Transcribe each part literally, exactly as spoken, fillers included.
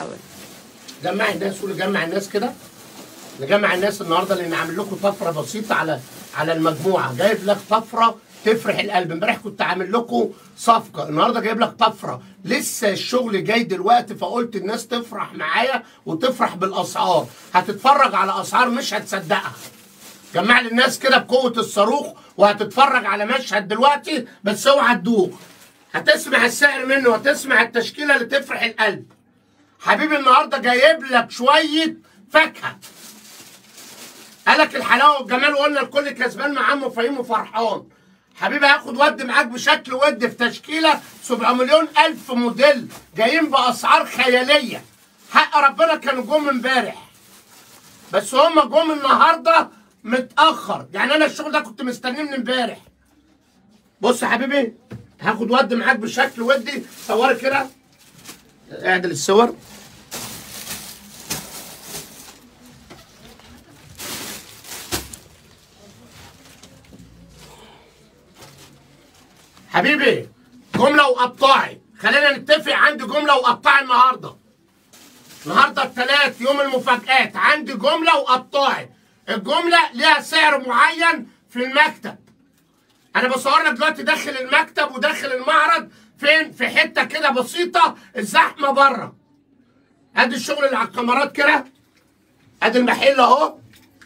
الاول. جمع الناس ونجمع الناس كده، نجمع الناس النهارده لان عامل لكم طفره بسيطه على على المجموعه، جايب لك طفره تفرح القلب. امبارح كنت عامل لكم صفقه، النهارده جايب لك طفره، لسه الشغل جاي دلوقتي، فقلت الناس تفرح معايا وتفرح بالاسعار. هتتفرج على اسعار مش هتصدقها. جمع لي الناس كده بقوه الصاروخ وهتتفرج على مشهد دلوقتي، بس اوعى تدوخ. هتسمع السعر منه وهتسمع التشكيله اللي تفرح القلب. حبيبي النهارده جايب لك شويه فاكهه. قالك الحلاوه والجمال وقلنا الكل كسبان مع عمه فهيم وفرحان. حبيبي هاخد ود معاك بشكل ود في تشكيله سبعة مليون الف موديل جايين باسعار خياليه. حق ربنا كانوا جم امبارح، بس هم جم النهارده متاخر، يعني انا الشغل ده كنت مستنيه من امبارح. بص يا حبيبي هاخد ود معاك بشكل ودي. صوري كده، اعدل الصور. حبيبي جمله وقطاعي، خلينا نتفق. عندي جمله وقطاعي النهارده. النهارده الثلاث يوم المفاجآت، عندي جمله وقطاعي. الجمله ليها سعر معين في المكتب. انا بصور لك دلوقتي داخل المكتب وداخل المعرض فين؟ في حته كده بسيطه، الزحمه بره. ادي الشغل اللي على الكاميرات كده، ادي المحل اهو.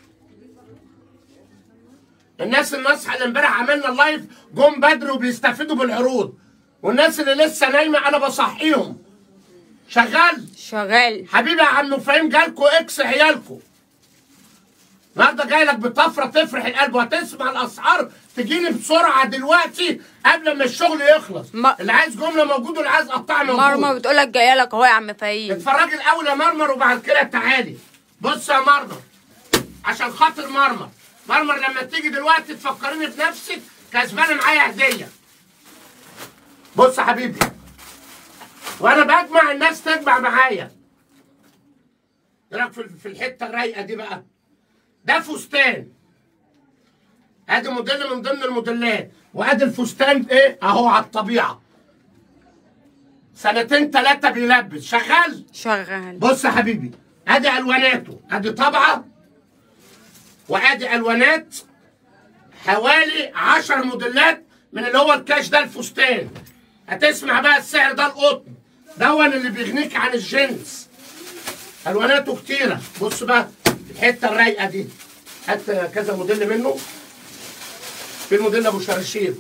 الناس الناصحه اللي امبارح عملنا اللايف جم بدري وبيستفيدوا بالعروض، والناس اللي لسه نايمه انا بصحيهم. شغال؟ شغال. حبيبي يا عم فهيم جالكوا اكس عيالكوا. النهارده جاي لك بطفره تفرح القلب، وهتسمع الاسعار تجيني بسرعه دلوقتي قبل ما الشغل يخلص. ما... اللي عايز جمله موجود واللي عايز قطاع موجود. مرمر بتقول لك جايه لك اهو يا عم فهيم. اتفرجي الاول يا مرمر وبعد كده تعالي. بص يا مرمر، عشان خاطر مرمر، مرمر لما تيجي دلوقتي تفكريني بنفسك كسبانه معايا هديه. بص يا حبيبي، وانا بجمع الناس تجمع معايا. ايه رايك في الحته الرايقه دي بقى؟ ده فستان، ادي موديل من ضمن الموديلات، وادي الفستان ايه اهو على الطبيعه. سنتين ثلاثه بيلبس. شغال؟ شغال. بص يا حبيبي، ادي الواناته، ادي طبعه وادي الوانات، حوالي عشر موديلات من اللي هو الكاش ده الفستان. هتسمع بقى السعر ده القطن دون اللي بيغنيك عن الجنس. الواناته كتيره. بص بقى الحته الرايقه دي، هات كذا موديل منه. في الموديل ابو شراشيب،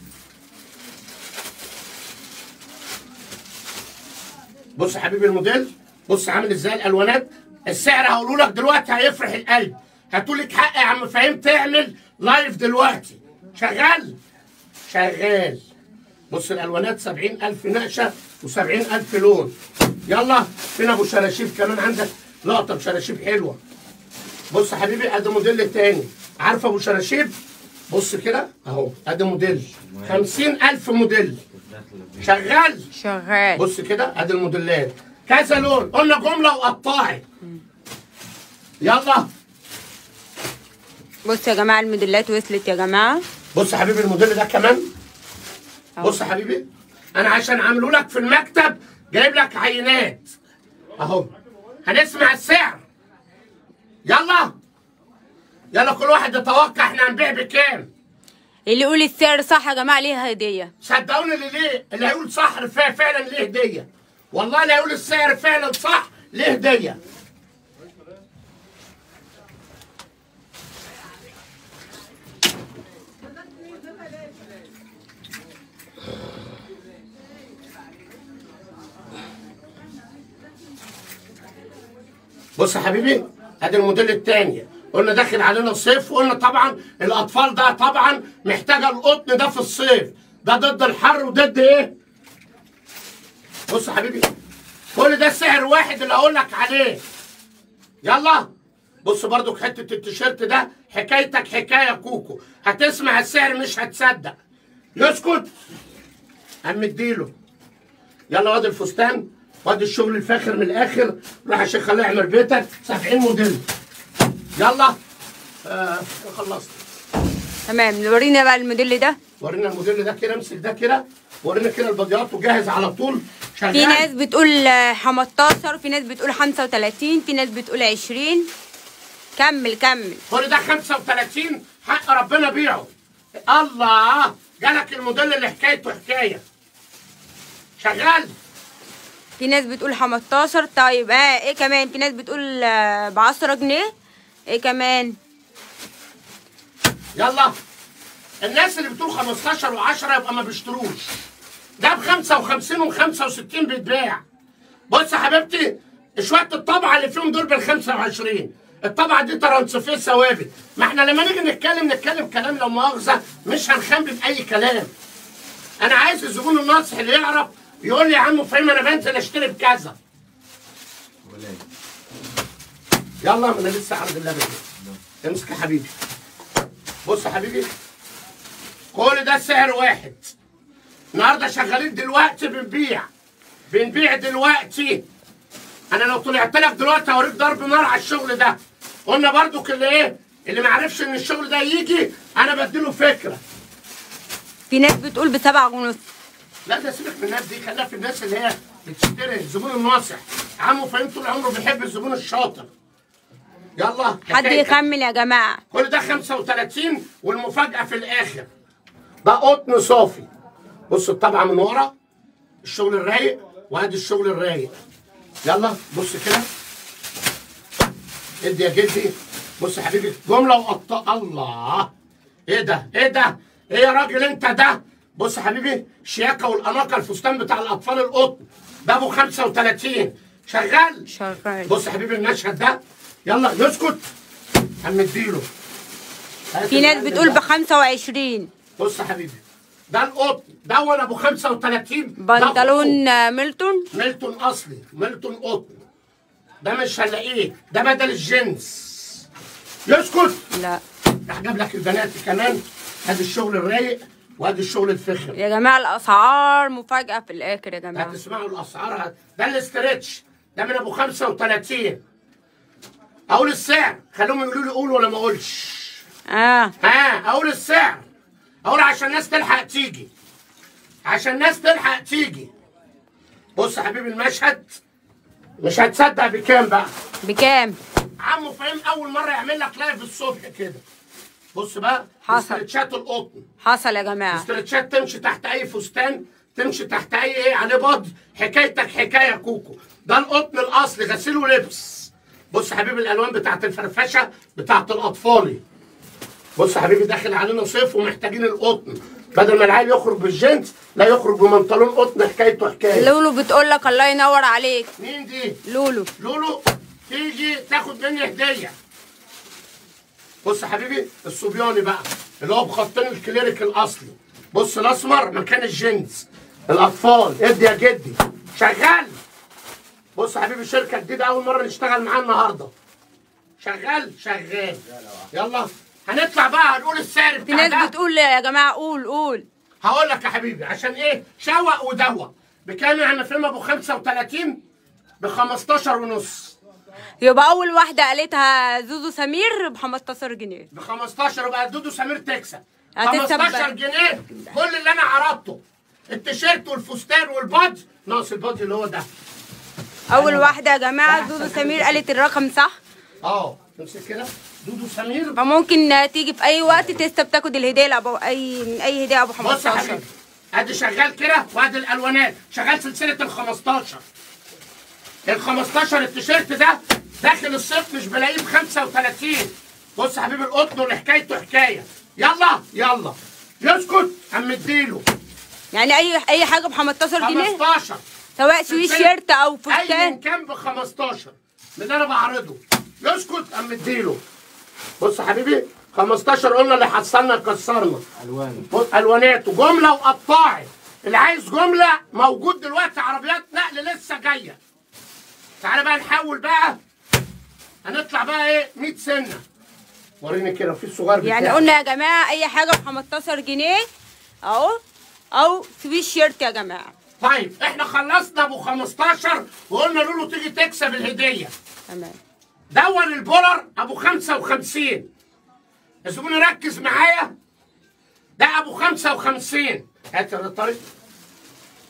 بص يا حبيبي الموديل، بص عامل ازاي الالوانات. السعر هقوله لك دلوقتي هيفرح القلب. هاتولك حق يا عم فهيم تعمل لايف دلوقتي. شغال؟ شغال. بص الالوانات سبعين الف نقشه وسبعين الف لون. يلا فين ابو شراشيب كمان؟ عندك لقطه بشراشيب حلوه. بص يا حبيبي ادي موديل تاني. عارف ابو شراشيب؟ بص كده اهو، ادي موديل خمسين الف موديل. شغال؟ شغال. بص كده ادي الموديلات كذا لون. قلنا جمله وقطاعي. يلا بص يا جماعه الموديلات وصلت يا جماعه. بص يا حبيبي الموديل ده كمان. بص يا حبيبي، انا عشان عامله لك في المكتب جايب لك عينات اهو. هنسمع السعر. يلا يلا كل واحد يتوقع احنا هنبيع بكام. اللي يقول السعر صح يا جماعه ليه هديه. صدقوني اللي ليه اللي هيقول صح فعلا ليه هديه. والله اللي هيقول السعر فعلا صح ليه هديه. بص يا حبيبي ادي الموديل الثاني. قلنا داخل علينا الصيف، وقلنا طبعا الاطفال ده طبعا محتاجه القطن ده في الصيف، ده ضد الحر وضد ايه؟ بص يا حبيبي كل ده سعر واحد اللي هقول لك عليه. يلا بص برضو حته التيشيرت ده حكايتك حكايه كوكو. هتسمع السعر مش هتصدق. يسكت قام مديله. يلا وادي الفستان وادي الشغل الفاخر من الاخر. روح يا شيخ خليه يعمل بيتك. سبعين موديل. يلا آه خلصت. تمام. ورينا بقى الموديل ده. ورينا الموديل ده كده. امسك ده كده، ورينا كده البديات وجاهز على طول. شغال. في ناس بتقول خمستاشر، في ناس بتقول خمسة وتلاتين، في ناس بتقول عشرين. كمل كمل. كل ده خمسة وتلاتين حق ربنا بيعه. الله، جالك الموديل اللي حكايته حكايه. شغال. في ناس بتقول خمستاشر. طيب اه ايه كمان؟ في ناس بتقول ب عشرة جنيه. ايه كمان؟ يلا الناس اللي بتقول خمستاشر وعشرة يبقى ما بيشتروش. ده ب خمسة وخمسين وخمسة وستين بيتباع. بص يا حبيبتي، شويه الطبعه اللي فيهم دول بال خمسة وعشرين. الطبعه دي ترانسفير ثوابت. ما احنا لما نيجي نتكلم نتكلم كلام لا مؤاخذه، مش هنخبي باي كلام. انا عايز الزبون الناصح اللي يعرف يقول لي يا عم فهيم انا بنزل اشتري بكذا. يلا ما انا لسه عرض اللبن. امسك يا حبيبي. بص يا حبيبي، كل ده سعر واحد. النهارده شغالين دلوقتي بنبيع بنبيع دلوقتي. انا لو طلعت لك دلوقتي هوريك ضرب نار على الشغل ده. قلنا برضو اللي ايه اللي ما عرفش ان الشغل ده يجي انا بديله فكره. في ناس بتقول بسبعة ونص. لا ده سيبك من الناس دي، خليها في الناس اللي هي بتشتري، الزبون الناصح. عمو فهيم طول عمره بيحب الزبون الشاطر. يلا حد يكمل يا جماعه. كل ده خمسة وتلاتين والمفاجاه في الاخر. ده قطن صافي. بص الطبعه من ورا، الشغل الرايق، وادي الشغل الرايق. يلا بص كده، ادي يا جدي. بص يا حبيبي، جمله وقطع. الله، ايه ده ايه ده ايه يا راجل انت ده؟ بص يا حبيبي، الشياكه والاناقه، الفستان بتاع الاطفال القطن ده ابو خمسة وتلاتين. شغال شغال. بص يا حبيبي المشهد ده. يلا يسكت هنديله. في ناس بتقول ب خمسة وعشرين. بص يا حبيبي، ده القطن ده وانا ابو خمسة وتلاتين. بنطلون ميلتون. ميلتون اصلي، ميلتون قطن. ده مش هنلاقيه، ده بدل الجنس. يسكت. لا راح جاب لك البنات كمان. ادي الشغل الرايق وادي الشغل الفخم. يا جماعه الاسعار مفاجاه في الاخر يا جماعه. هتسمعوا الاسعار. ده الاسترتش ده من ابو خمسة وتلاتين. اقول السعر، خلوهم يقولوا لي قول ولا ما اقولش. اه ها اقول السعر، اقول عشان الناس تلحق تيجي، عشان الناس تلحق تيجي. بص يا حبيبي المشهد مش هتصدق بكام بقى. بكام؟ عمو فهيم اول مره يعمل لك لايف الصبح كده. بص بقى، حصل. استرتشات القطن. حصل يا جماعه. استرتشات تمشي تحت اي فستان، تمشي تحت اي ايه عليه بض. حكايتك حكايه كوكو. ده القطن الاصلي غسيل ولبس. بص يا حبيبي الالوان بتاعت الفرفشه بتاعت الاطفالي. بص يا حبيبي داخل علينا صيف ومحتاجين القطن. بدل ما العيل يخرج بالجينز لا يخرج بمنطلون قطن. حكايته حكايه. لولو بتقول لك الله ينور عليك. مين دي؟ لولو. لولو تيجي تاخد مني هديه. بص يا حبيبي الصبياني بقى اللي هو بخطين الكليريك الاصلي. بص الاسمر مكان الجينز. الاطفال ادي يا جدي. شغال. بص يا حبيبي شركه جديده اول مره نشتغل معاها النهارده. شغال شغال. يلا هنطلع بقى هنقول السعر في بتاع ده. ناس بتقول يا جماعه قول قول. هقول لك يا حبيبي عشان ايه شوق ودوق. بكام احنا فيلم ابو خمسة وتلاتين؟ ب خمستاشر ونص. يبقى اول واحده قالتها زوزو سمير ب خمستاشر جنيه. ب خمستاشر يبقى دودو سمير تكسب. هتكسب خمستاشر جنيه كل اللي انا عرضته. التيشيرت والفستان والبادج ناقص البادج اللي هو ده. اول واحده يا جماعه زوزو سمير قالت الرقم صح. اه تمسك كده دودو سمير. فممكن تيجي في اي وقت تستب تاخد الهديه لابو اي من اي هديه ابو بص يا خمستاشر. حبيبي ادي شغال كده وادي الالوانات. شغال سلسله ال خمستاشر. ال خمستاشر التيشيرت ده داخل الصيف مش بلاقيه ب خمسة وتلاتين. بص يا حبيبي القطن اللي حكايته حكايه. يلا يلا يسكت قام مديله. يعني اي اي حاجه ب خمستاشر جنيه خمستاشر سواء سويت شيرت او اي فستان. كان ب خمستاشر من اللي انا بعرضه. يسكت قام مديله. بص يا حبيبي خمستاشر قلنا اللي حصلنا كسرنا. الوان الوانات وجمله وقطاعي. اللي عايز جمله موجود دلوقتي عربيات نقل لسه جايه. تعالى بقى نحول بقى. هنطلع بقى ايه مية سنه. وريني كده في الصغير بتاعي. يعني قلنا يا جماعه اي حاجه ب خمستاشر جنيه اهو او سويت شيرت يا جماعه. طيب احنا خلصنا ابو خمستاشر وقلنا لولو تيجي تكسب الهديه. تمام. دون البولر ابو خمسة وخمسين. الزبون يركز معايا. ده ابو خمسة وخمسين. هات الطريق.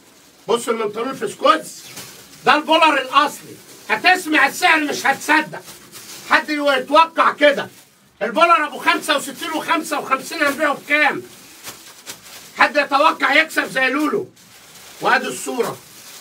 بص البنطلون الفسكوز ده البولر الاصلي، هتسمع السعر مش هتصدق، حد يتوقع كده البولر ابو خمسة وستين وخمسة وخمسين هنبيعه بكام؟ حد يتوقع يكسب زي لولو؟ وادي الصوره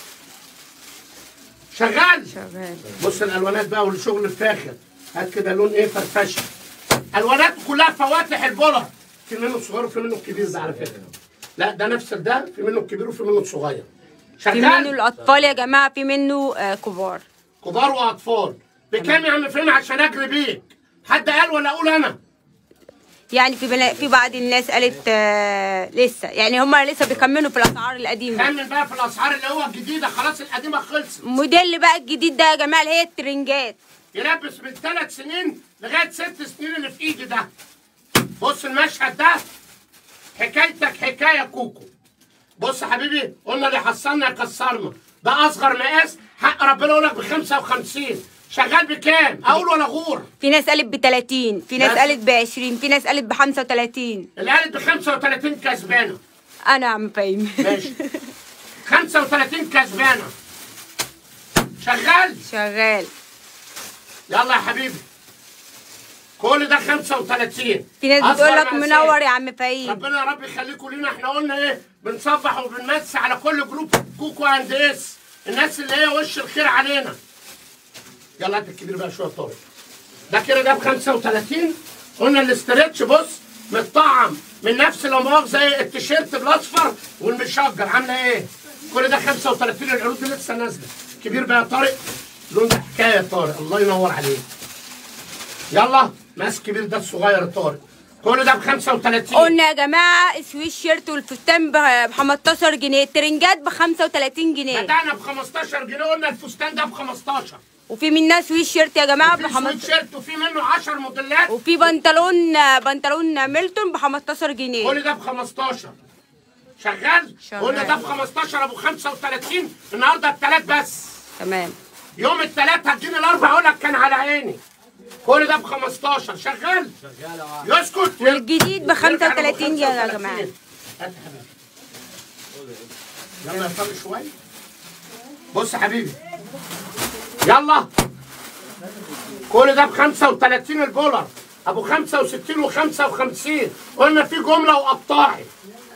شغال شغال. بص الالوانات بقى والشغل الفاخر، هات كده لون ايه فرفشه، الوانات كلها فواتح البولر، في منه الصغير وفي منه الكبير ده على فكره، لا ده نفس ده، في منه الكبير وفي منه الصغير شغال. في منه الاطفال يا جماعه، في منه آه كبار كبار واطفال. بكام يا عم فين عشان اجري بيك؟ حد قال ولا اقول انا؟ يعني في بلا... في بعض الناس قالت آه لسه، يعني هم لسه بيكملوا في الاسعار القديمه. كمل بقى في الاسعار اللي هو الجديده، خلاص القديمه خلصت. موديل بقى الجديد ده يا جماعه اللي هي الترنجات، يلبس من ثلاث سنين لغايه ست سنين اللي في ايدي ده. بص المشهد ده حكايتك حكايه كوكو. بص يا حبيبي، قلنا اللي حصلنا يكسرنا، ده اصغر مقاس، حق ربنا يقول لك ب خمسة وخمسين، شغال بكام؟ اقول ولا غور؟ في ناس قالت ب ثلاثين، في ناس بس. قالت ب عشرين، في ناس قالت ب خمسة وثلاثين. اللي قالت ب خمسة وثلاثين كسبانه. انا يا عم فاهم. ماشي. خمسة وثلاثين كسبانه. شغال؟ شغال. يلا يا حبيبي. كل ده خمسة وثلاثين. في ناس أصغر بتقول لك مقاسات. منور يا عم فاهم. ربنا يا رب يخليكم لينا، احنا قلنا ايه؟ بنصبح وبنمسي على كل جروب كوكو اند اس، الناس اللي هي وش الخير علينا. يلا هات الكبير بقى شويه طارق. ده كده ده ب خمسة وثلاثين، قلنا الاسترتش بص متطعم من نفس لا مؤاخذه زي التيشيرت بالاصفر والمشجر، عامله ايه؟ كل ده خمسة وثلاثين، العروض دي لسه نازله. كبير بقى يا طارق، لون ده حكايه يا طارق، الله ينور عليك. يلا ماسك كبير ده الصغير يا طارق، كل ده ب خمسة وثلاثين. قلنا يا جماعه السويس شيرت والفستان ب خمستاشر جنيه، الترنجات ب خمسة وثلاثين جنيه. بدأنا ب خمستاشر جنيه، قلنا الفستان ده ب خمستاشر. وفي منها سويس شيرت يا جماعه ب في خمستاشر. سويت شيرت وفي منه عشر موديلات. وفي بنطلون بنطلون ميلتون ب خمستاشر جنيه. كل ده ب خمستاشر. شغال؟ شغال. قلنا ده ب خمستاشر ابو خمسة وثلاثين، النهارده الثلاث بس. تمام. يوم الثلاث هتجيني الاربع اقول لك كان على عيني. كل ده ب خمستاشر. شغال؟ شغال. يسكت. والجديد ب خمسة وثلاثين يا جماعه. هات يا حبيبي. يلا يا طارق شويه. بص يا حبيبي. يلا. كل ده ب خمسة وثلاثين البولر، ابو خمسة وستين وخمسة وخمسين، قلنا في جمله وقطاعي.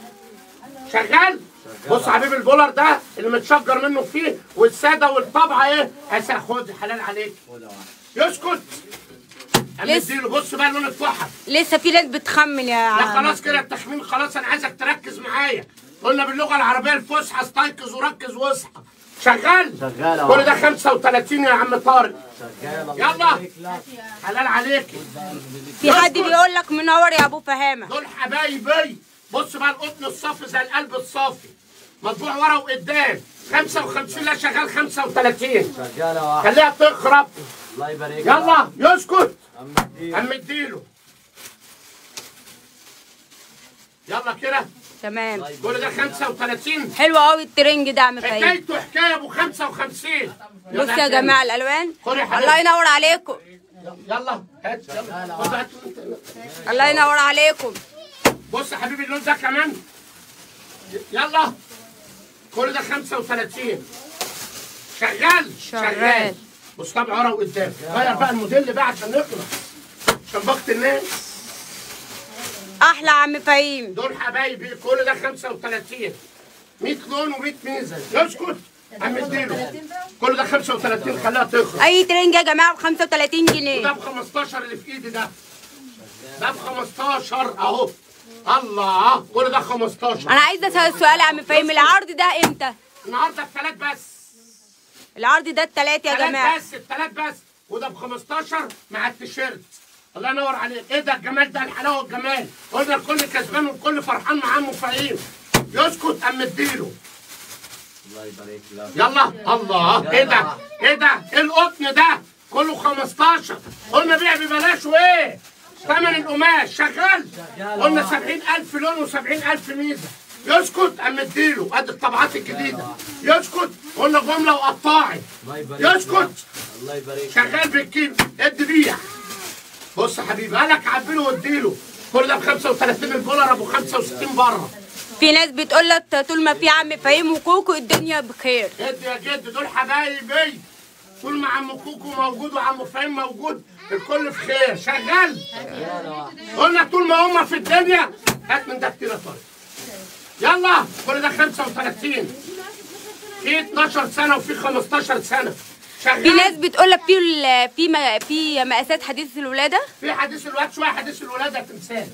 شغال؟ بص يا حبيبي البولر ده اللي متشجر منه فيه والساده والطبعه ايه؟ هسه خد حلال عليك. يسكت. اديله. بص بقى اللون التحف. لسه في ناس بتخمن يا لا خلاص كده التخمين خلاص، انا عايزك تركز معايا. قلنا باللغه العربيه الفصحى استيقظ وركز واصحى. شغال؟ شغال. كل ده خمسة وثلاثين يا عم طارق. شغال. يلا حلال عليكي. في حد بيقول لك منور يا ابو فهامه. دول حبايبي. بص بقى القطن الصافي زي القلب الصافي، مطبوع ورا وقدام، خمسة وخمسين. لا شغال خمسة وثلاثين. شغال. خليها تخرب. الله يبارك. يلا يسكت. عم عم اديله. يلا كده. تمام. كل ده خمسة وثلاثين. حلو قوي الترنج ده يا عم فاهم. حكايته حكايه ابو خمسة وخمسين. بص يا جماعه الالوان، خد يا حبيبي. الله ينور عليكم. يلا هات. يلا خد هات. الله ينور عليكم. بص يا حبيبي اللون ده كمان. يلا كل ده خمسة وثلاثين. شغال؟ شغال. بص طبعا ورا وقدام. غير بقى الموديل بقى عشان نخلص، عشان بخت الناس. احلى يا عم فهيم. دول حبايبي كل ده خمسة وثلاثين. مية لون و100 ميزه. يسكت. عم اديله. كل ده خمسة وثلاثين، خليها تخرج. اي ترنج يا جماعه ب خمسة وثلاثين وده جنيه. ب خمستاشر اللي في ايدي ده. ده ب خمستاشر اهو. الله. كل ده خمستاشر. انا عايزه اسال سؤال يا عم فهيم، العرض ده امتى؟ النهارده الثلاث بس. العرض ده التلات يا جماعه. بس الثلاث بس، وده ب خمستاشر مع التيشيرت. الله ينور عليك. ايه ده الجمال ده، الحلاوه والجمال. قلنا الكل كسبان والكل فرحان مع عمه فهيم. يسكت. ام اديله. الله يبارك لك. يلا. الله. ايه ده؟ ايه ده؟ ايه القطن ده؟ كله خمستاشر. قلنا بيع ببلاش وايه؟ ثمن القماش. شغال؟ قلنا سبعين ألف لون وسبعين ألف ميزه. يسكت. ام اديله. ادي الطبعات الجديده. يسكت. قلنا جمله وقطاعي. يسكت. الله يبارك. شغال بالكيلو. ادي بيع. بص يا حبيبي قالك عبيله واديله. كل ده ب خمسة وثلاثين الدولار ابو خمسة وستين بره. في ناس بتقول لك طول ما في عم فهيم وكوكو الدنيا بخير. جد يا جد دول حبايبي، طول ما عم كوكو موجود وعم فهيم موجود الكل في خير. شغال. قلنا طول ما هم في الدنيا. هات من ده كتير يا طارق. يلا كل ده خمسة وثلاثين، في اتناشر سنة وفي خمستاشر سنة. شغال. في ناس بتقول لك في ال- في م- في مقاسات حديث الولاده. في حديث الولادة شوية، حديث الولادة تمثال.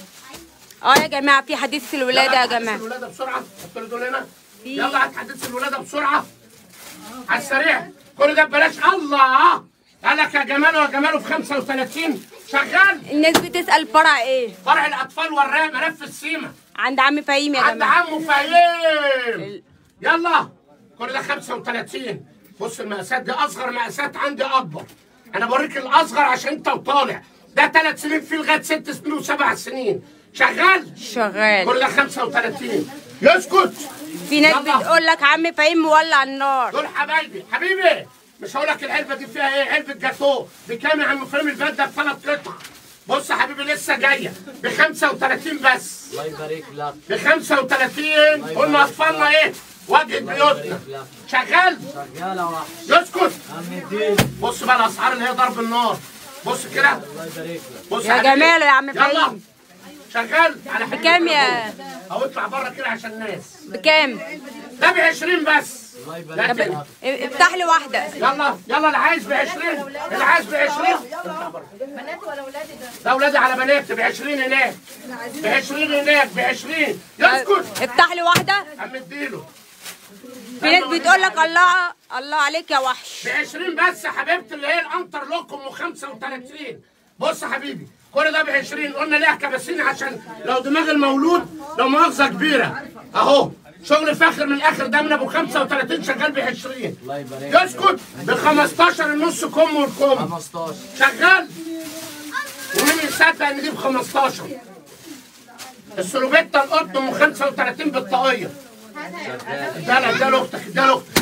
اه يا جماعه في حديث الولاده يا جماعه. حديث الولادة بسرعة، حط لي دول هنا. يلا هات حديث الولادة بسرعة. على السريع، كل ده ببلاش. الله قالك يا جماله يا جماله في خمسة وثلاثين. شغال. الناس بتسال فرع ايه؟ فرع الأطفال والرام ملف السيما. عند عم فهيم يا عند جماعه. عمو فهيم. يلا كل ده خمسة وثلاثين. بص المقاسات دي أصغر مقاسات عندي أكبر. أنا بوريك الأصغر عشان أنت وطالع. ده ثلاث سنين فيه لغاية ست سنين وسبع سنين. شغال؟ شغال. كل ده خمسة وثلاثين. يسكت. في ناس يلا. بتقول لك عم فهيم مولع النار. دول حبايبي حبيبي. مش هقول لك العلبه دي فيها ايه، علبه جاتوه بكام يا عم فهيم؟ البدله بثلاث قطع. بص يا حبيبي لسه جايه ب خمسة وثلاثين بس. الله يبارك لك. ب خمسة وثلاثين. قلنا اطفالنا ايه؟ واجهه بيوتنا. شغال؟ شغال يا وحش. يسكت. عم الدين. بص بقى الاسعار اللي هي ضرب النار. بص كده. الله يبارك لك. بص يا حبيبي. جمال يا عم يلا فهيم. شغال على حبيبي. بكام يا- او اطلع بره كده عشان الناس. بكام؟ ده ب عشرين بس. الله يبارك لكن لك. افتح لي واحده. يلا يلا اللي عايز ب عشرين، اللي عايز ب عشرين. بنات ولا ولادي ده؟ ده ولادي على بنات ب عشرين هناك، ب عشرين هناك، ب عشرين. يسكت. افتح لي واحده. عم اديله في ناس بتقول لك الله الله عليك يا وحش. ب عشرين بس يا حبيبتي اللي هي الانتر لوكم و خمسة وثلاثين. بص يا حبيبي كل ده ب عشرين. قلنا ليها كباسين عشان لو دماغ المولود لو مؤاخذه كبيره. اهو شغل فاخر من الاخر. ده من ابو خمسة وثلاثين شغال ب عشرين. الله يبارك لك. يسكت. ب خمستاشر النص كم والكم. خمستاشر. شغال. ومين يصدق ان دي ب خمستاشر؟ السلوبيتا القطن ام خمسة وثلاثين بالطاقيه. اديها اديها لاختك اديها لاختك.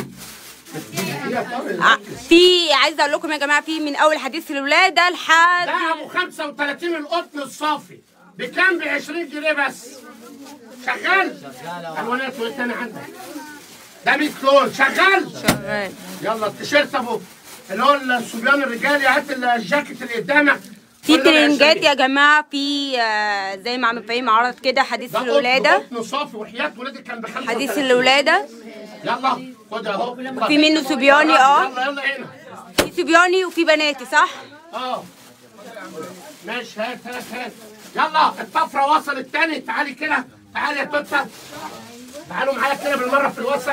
ع- في عايزه اقول لكم يا جماعه في من اول حديث الولاده لحد ده ابو خمسة وثلاثين القطن الصافي بكام؟ ب عشرين جنيه بس. شغال؟ الوانات وايه تاني عندك؟ ده مية لون. شغال؟ شغال. يلا التيشيرت ابو اللي هو الصبيان الرجالي. هات الجاكيت اللي قدامك. في كل ده ب ترنجات عشرين. يا جماعه. في آه، زي ما عم فهيم عرض كده حديث ده قطن الولاده. قطن صافي وحياة ولادي كان ب خمسة وثلاثين. حديث الولاده. يلا خد اهو. في منه صبياني اه. يلا يلا هنا. في صبياني وفي بناتي صح؟ اه ماشي. هات هات هات. يلا الطفره وصلت تاني. تعالي كده. تعالي يا توته. تعالوا معايا كده بالمره في الوسع.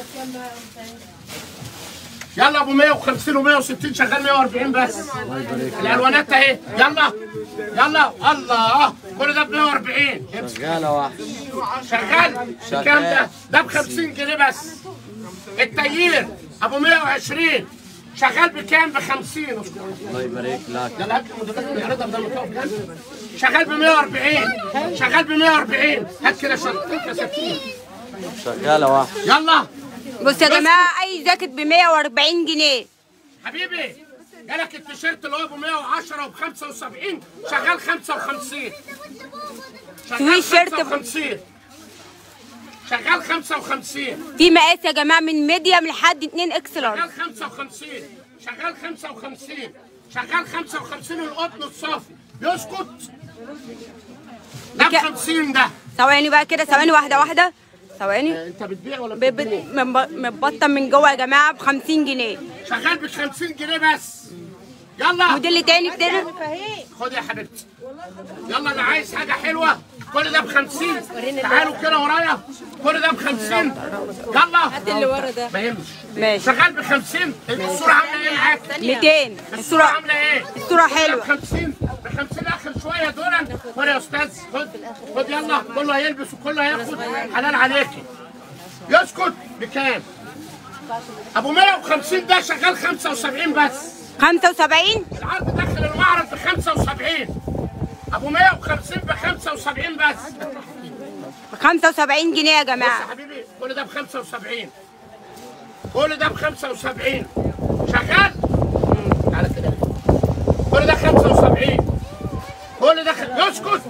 يلا ابو مية وخمسين و مية وستين شغال مية وأربعين بس. الالوانات اهي. يلا يلا. الله كل ده ب مية وأربعين. شغال يا وحش. شغال. شغال. كام ده؟ ده ب خمسين جنيه بس. التغيير ابو مية وعشرين شغال بكام؟ ب خمسين. الله يبارك لك. يلا هات المدرسة اللي يعرضها بدل ما تقف جنبي. شغال ب مية وأربعين. شغال ب مية وأربعين. هات كده شغال ستين. شغال يا وحش. يلا بص يا جماعه اي جاكيت ب مية وأربعين جنيه. حبيبي جالك التيشيرت اللي هو ب مية وعشرة وب خمسة وسبعين شغال خمسة وخمسين. في شغال شيرت خمسة وخمسين. شغال خمسة وخمسين. في مقاس يا جماعه من ميديم لحد اتنين اكس لارج. شغال خمسة وخمسين. شغال خمسة وخمسين. شغال خمسة وخمسين القطن الصافي. يسكت. ده ب بك- خمسين. ده ثواني بقى كده ثواني واحده واحده ثواني. انت بتبيع ولا ب- ب- مب- متبطن من جوه يا جماعه ب خمسين جنيه. شغال ب خمسين جنيه بس. يلا موديل تاني كده. خد يا حبيبتي. يلا اللي عايز حاجه حلوه كل ده ب خمسين. تعالوا كده ورايا. كل ده ب خمسين. يلا اللي ورا ده ما يهمش. ماشي. شغال ب خمسين. الصوره عامله ايه معاك؟ ميتين. الصوره الصوره عامله ايه؟ الصوره ب حلوه. خمسين. ب خمسين اخر شويه دول. خد يا استاذ. خد خد يلا. كله هيلبس وكله هياخد. حلال عليكي. يسكت. بكام؟ ابو مية وخمسين ده شغال خمسة وسبعين بس. خمسة وسبعين. العرض داخل المعرض ب خمسة وسبعين. ابو مية وخمسين ب خمسة وسبعين بس. ب خمسة وسبعين جنيه يا بص يا جماعه. حبيبي كل ده ب خمسة وسبعين. كل ده ب خمسة وسبعين. شغال؟ تعالى كده. كل ده خمسة وسبعين. كل ده خ... يسكت.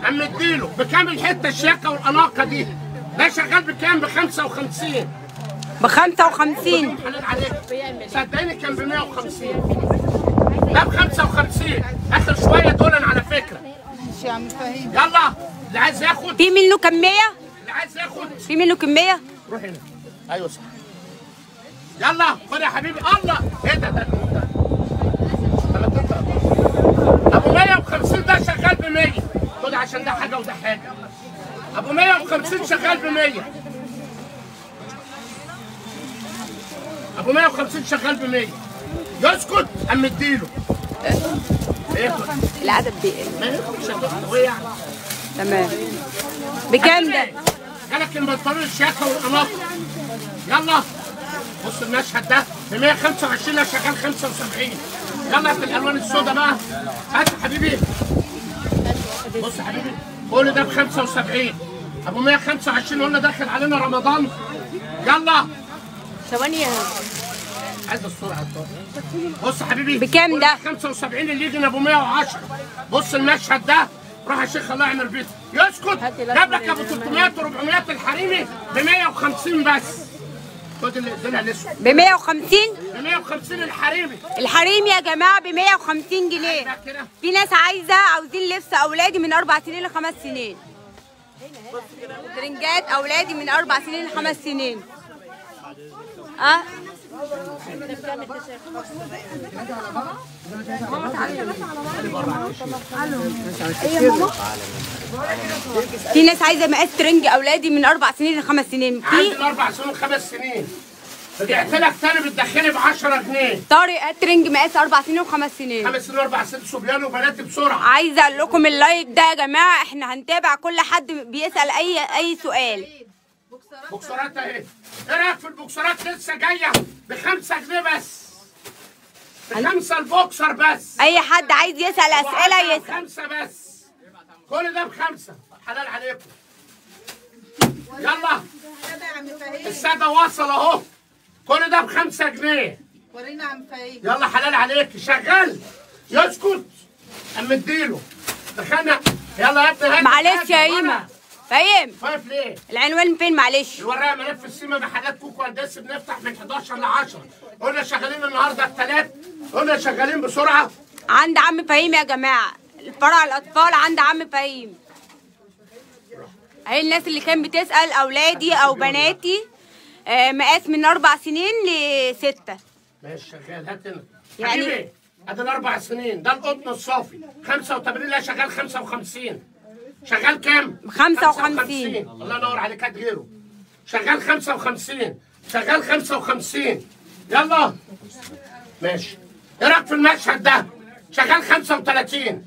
قام مديله بكام الحته الشياكه والاناقه دي؟ ده شغال بكام؟ ب خمسة وخمسين. ب خمسة وخمسين. حلال عليك. صدقني كان ب مية وخمسين. ده ب خمسة وخمسين. اخر شويه دول على فكره. ماشي يا عم فهيم. يلا اللي عايز ياخد. في منه كميه؟ اللي عايز ياخد. في منه كميه؟ روح هنا. ايوه صح. يلا خد يا حبيبي. الله ايه ده ده ابو مية وخمسين ده شغال ب مية. خد عشان ده حاجه وده حاجه. ابو مية وخمسين شغال ب مية. ابو مية وخمسين شغال ب مية. يسكت قام مديله. ايه العدد بيقل. ما يفرقش هو يعني. تمام. بكام ده؟ جالك البنطلون الشياكه والاناقه. يلا بص المشهد ده ب مية وخمسة وعشرين. لا شغال خمسة وسبعين. يلا في الالوان السوداء بقى. هات يا حبيبي. بص يا حبيبي كل ده ب خمسة وسبعين. ابو مية وخمسة وعشرين قلنا داخل علينا رمضان. يلا ثواني يا عايز السرعه. بص يا حبيبي بكام ده؟ خمسة وسبعين اللي يجي ابو مية وعشرة. بص المشهد ده. روح يا شيخ الله يعمل بيتك. يسكت جاب لك ابو ثلاثمية و400 الحريمي ب مية وخمسين بس. خد الدلع الاسود ب مية وخمسين. ب مية وخمسين الحريمي. الحريم يا جماعه ب مية وخمسين جنيه. بقى كده. في ناس عايزه عاوزين لبس اولادي من اربع سنين لخمس سنين. ترنجات اولادي من اربع سنين لخمس سنين. اه في ناس عايزه مقاس ترنج اولادي من اربع سنين لخمس سنين. عندي في من اربع سنين وخمس سنين. رجعت لك تاني بتدخلي ب عشرة جنيه. طارق ترنج مقاس اربع سنين وخمس سنين. خمس سنين واربع سنين صبيان وبنات بسرعه. عايزه اقول لكم اللايك ده يا جماعه احنا هنتابع كل حد بيسال اي اي سؤال. بوكسرات اهي. ايه رايك في البوكسرات لسه جايه ب خمسة جنيه بس. بخمسه البوكسر بس. اي حد عايز يسال اسئله يسال. خمسه بس. كل ده بخمسه. حلال عليكم. يلا الساده وصل اهو. كل ده بخمسة جنيه. ورينا عم فهيم. يلا حلال عليك. شغال. يسكت قام مديله. دخلنا. يلا يا ابني هات. معلش يا ايمه. فاهم؟ واقف ليه؟ العنوان فين معلش؟ الوراق ملف السيما محلات كوكو هندسه بنفتح من حداشر ل عشرة. قلنا شغالين النهارده الثلاث. قلنا شغالين بسرعه. عند عم فهيم يا جماعه. الفرع الاطفال عند عم فهيم. اهي الناس اللي كانت بتسال اولادي او بناتي آه مقاس من اربع سنين لسته. ماشي شغال. هات هنا. يعني- حبيبي ادي الاربع سنين. ده القطن الصافي خمسة وتمانين. لا شغال خمسة وخمسين. شغال كام؟ خمسة وخمسين. الله ينور عليك. هات غيره. شغال خمسة وخمسين. شغال خمسة وخمسين. يلا ماشي. ايه رايك في المشهد ده؟ شغال خمسة وتلاتين.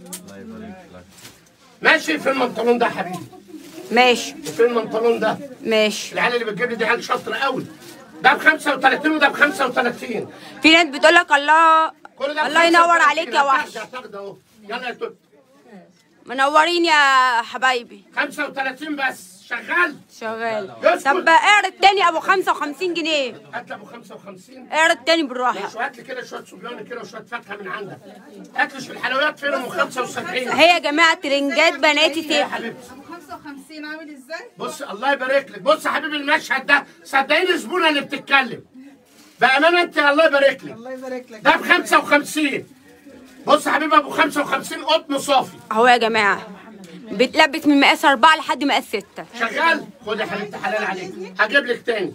ماشي. في البنطلون ده يا حبيبي. ماشي وفي البنطلون ده. ماشي. العيال اللي بتجيب لي دي عيال شاطره قوي. ده ب خمسة وتلاتين وده ب خمسة وتلاتين. في ناس بتقول لك الله كل ده ب الله ينور خمسة وتلاتين. عليك يا وحش. هتاخد اهو. يلا يا توت. منورين يا حبايبي. خمسة وتلاتين بس. شغال. شغال. يسكت. طب اعرض تاني ابو خمسة وخمسين جنيه. هات لي ابو خمسة وخمسين. اعرض تاني بالراحه. ماشي. وهات لي كده شويه صبيان كده وشويه فاكهه من عندك. هات لي في الحلويات فين ام خمسة وسبعين. هي يا جماعه ترنجات بناتي ايه يا سيف. حبيبتي؟ ابو خمسة وخمسين عامل ازاي؟ بص الله يبارك لك. بص يا حبيبي المشهد ده. صدقيني الزبونه اللي بتتكلم. بامانه انت الله يبارك لك. الله يبارك لك. ده ب خمسة وخمسين. بص يا حبيبي ابو خمسة وخمسين قطن صافي. اهو يا جماعه بتلبس من مقاس اربعه لحد مقاس سته. شغال. خد يا حبيبتي حلال عليك. هجيب لك تاني.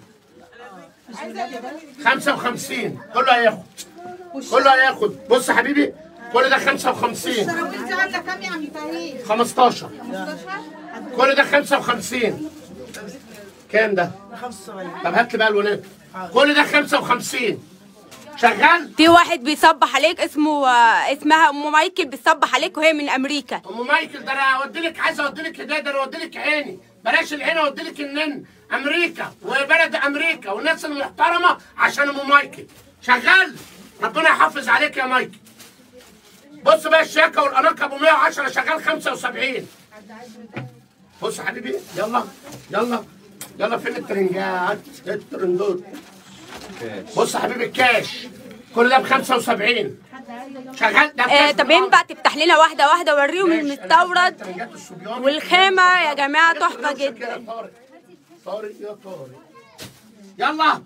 خمسة وخمسين. كله هياخد. كله هياخد. بص يا حبيبي كل ده خمسة وخمسين. السراويل دي عامله كام يا عم فهيم؟ خمستاشر. خمستاشر؟ كل ده خمسة وخمسين. كام ده؟ طب هات لي بقى الونات. كل ده خمسة وخمسين. شغال. في واحد بيصبح عليك اسمه آه، اسمها ام مايكل بتصبح عليك وهي من امريكا. ام مايكل ده انا اودي لك. عايز اودي لك هديه. ده انا اودي لك عيني. بلاش العين اودي لك النن. امريكا وبلد امريكا والناس المحترمه عشان ام مايكل. شغال. ربنا يحافظ عليك يا مايكل. بص بقى الشياكه والاناقه ابو مية وعشرة شغال خمسة وسبعين. بص يا حبيبي. يلا يلا يلا. فين الترنجات؟ الترندوت. بص يا حبيبي الكاش. كل ده ب خمسة وسبعين. شغال ده آه بجد. طب ينفع تفتح لنا واحده واحده وريهم ماشي، أنا المستورد ترنجات الصبياني. والخامه يا جماعه تحفه نفسك يا جدا. طارق. طارق يا طارق يلا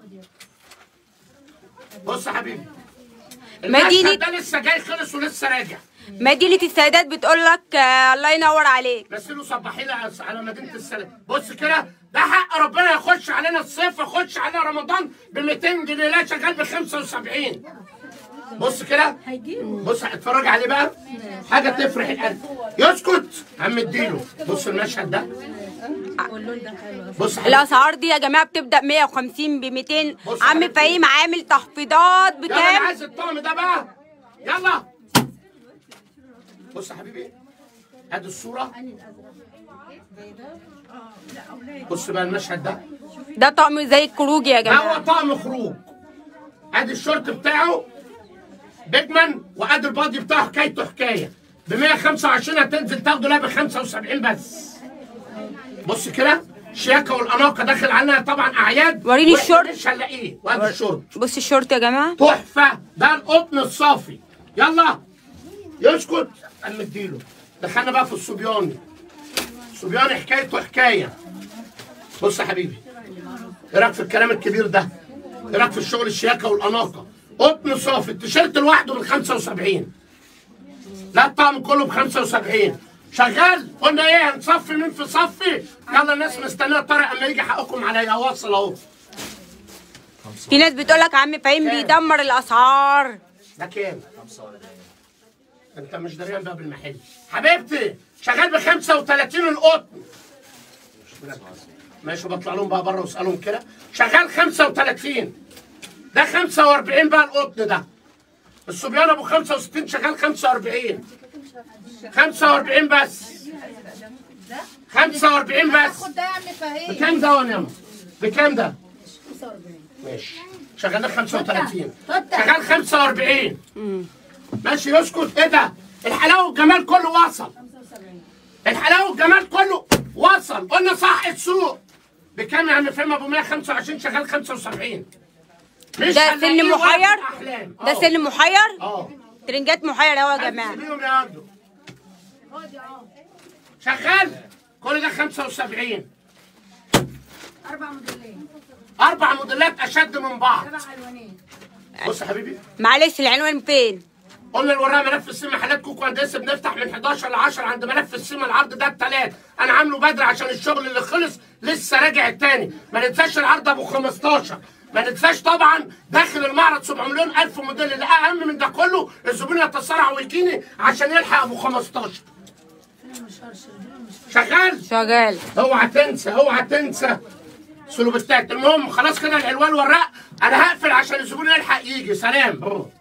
بص يا حبيبي، مدينة- المشهد ده لسه جاي خلص ولسه راجع. مدينه السيدات بتقول لك آه الله ينور عليك. بس له صباحي لي على مدينه السلام. بص كده، ده حق ربنا يخش علينا الصيف يخش علينا رمضان ب مئتين جنيه، لا شغال ب خمسة وسبعين. بص كده، بص اتفرج عليه بقى، حاجه تفرح القلب. يسكت عم اديله. بص المشهد ده، بص الاسعار دي يا جماعه بتبدا مية وخمسين ب مئتين. بص يا عم حبيبتي. فهيم عامل تخفيضات يلا انا بكام؟ عايز الطقم ده بقى، يلا. بص يا حبيبي، ادي الصوره. بص بقى المشهد ده، ده طقم زي الكروج يا ده هو جماعه. طقم خروج. ادي الشورت بتاعه بيجمان، وادي البادي بتاعه حكايته حكايه. ب مية وخمسة وعشرين هتنزل تاخده لا ب خمسة وسبعين بس. بص كده، الشياكه والاناقه داخل علينا طبعا اعياد. وريني وإحنا الشورت. مش هنلاقيه. وادي الشورت بص الشورت يا جماعه تحفه، ده القطن الصافي. يلا يسكت قام مديله. دخلنا بقى في الصبياني. الصبياني حكايته حكايه. بص يا حبيبي، ايه رايك في الكلام الكبير ده؟ ايه رايك في الشغل الشياكه والاناقه؟ قطن صافي، التيشيرت لوحده ب خمسة وسبعين. لا الطقم كله ب خمسة وسبعين. شغال؟ قلنا ايه، هنصفي مين في صفي؟ يلا الناس مستنيه طارق اما يجي حقكم عليا. واصل اهو. في ناس بتقول لك عم فهيم بيدمر الاسعار. ده كام؟ انت مش دريان بقى بالمحل. حبيبتي شغال ب خمسة وثلاثين القطن. ماشي، بطلع لهم بقى بره واسالهم كده. شغال خمسة وثلاثين. ده خمسة وأربعين بقى القطن ده. الصبيان ابو خمسة وستين شغال خمسة وأربعين. خمسة وأربعين بس. خمسة وأربعين بس. خد ده يا عم فهيم. بكام ده يا ياما؟ بكام ده؟ ماشي، شغال خمسة وثلاثين. شغال خمسة وأربعين. ماشي يسكت. ايه ده؟ الحلاوه والجمال كله وصل. الحلاوه والجمال كله وصل. قلنا صح السوق. بكام يا عم فهيم؟ ابو مية وخمسة وعشرين شغال خمسة وسبعين. مش ده هنلاقيه سن ولا محير؟ أحلام. ده آه. سن محير؟ اه ترنجات محير اهو يا جماعه. سيبيهم ياخدوا. شغال كل ده خمسة وسبعين. اربع موديلين. اربع موديلات اشد من بعض. سبع الوانين. بص يا حبيبي، معلش العنوان فين؟ قلنا اللي وراها ملف السيما محلات كوكو هندسه، بنفتح من حداشر ل عشرة عند ملف السيما. العرض ده التلات، انا عامله بدري عشان الشغل اللي خلص لسه راجع التاني. ما ننساش العرض ابو خمستاشر. ما ننساش طبعا داخل المعرض سبعة مليون الف موديل. اللي اهم من ده كله الزبون يتسارع ويجيني عشان يلحق ابو خمستاشر. شغال؟ شغال. اوعى تنسى، اوعى تنسى سلوبستات. المهم خلاص كده الالوان والرق، انا هقفل عشان الزبون يلحق يجي. سلام.